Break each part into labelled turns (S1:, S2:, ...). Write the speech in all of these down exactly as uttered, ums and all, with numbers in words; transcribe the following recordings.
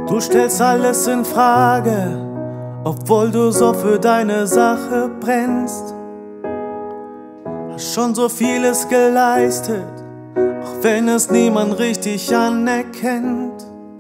S1: Du stellst alles in Frage, obwohl du so für deine Sache brennst. Hast schon so vieles geleistet, auch wenn es niemand richtig anerkennt.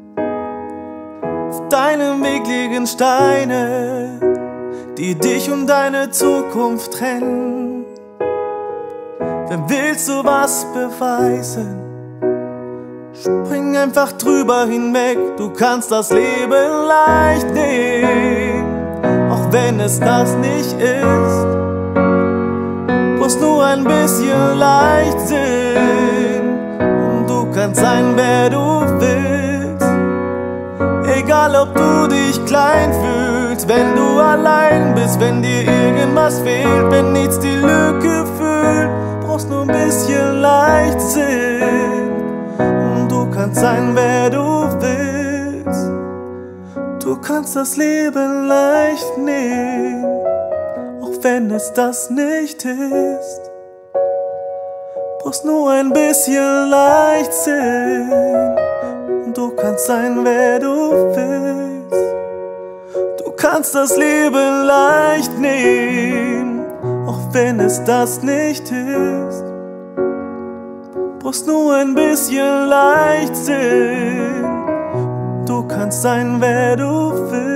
S1: Auf deinem Weg liegen Steine, die dich und deine Zukunft trennen. Wenn willst du was beweisen, spring einfach drüber hinweg, du kannst das Leben leicht nehmen, auch wenn es das nicht ist. Brauchst nur ein bisschen Leichtsinn und du kannst sein, wer du willst. Egal ob du dich klein fühlst, wenn du allein bist, wenn dir irgendwas fehlt, wenn nichts die Lücke füllt, brauchst nur ein bisschen Leichtsinn. Du kannst sein, wer du willst. Du kannst das Leben leicht nehmen, auch wenn es das nicht ist. Brauchst nur ein bisschen Leichtsinn. Du kannst sein, wer du willst. Du kannst das Leben leicht nehmen, auch wenn es das nicht ist. Brauchst nur ein bisschen Leichtsinn. Du kannst sein, wer du willst.